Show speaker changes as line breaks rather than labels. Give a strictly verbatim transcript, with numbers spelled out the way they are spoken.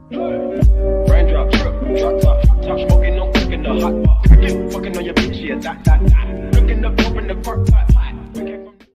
Raindrop, drip, drop top, top smoking, no cooking the hot pot. Fucking on your bitch, yeah, that, that, that.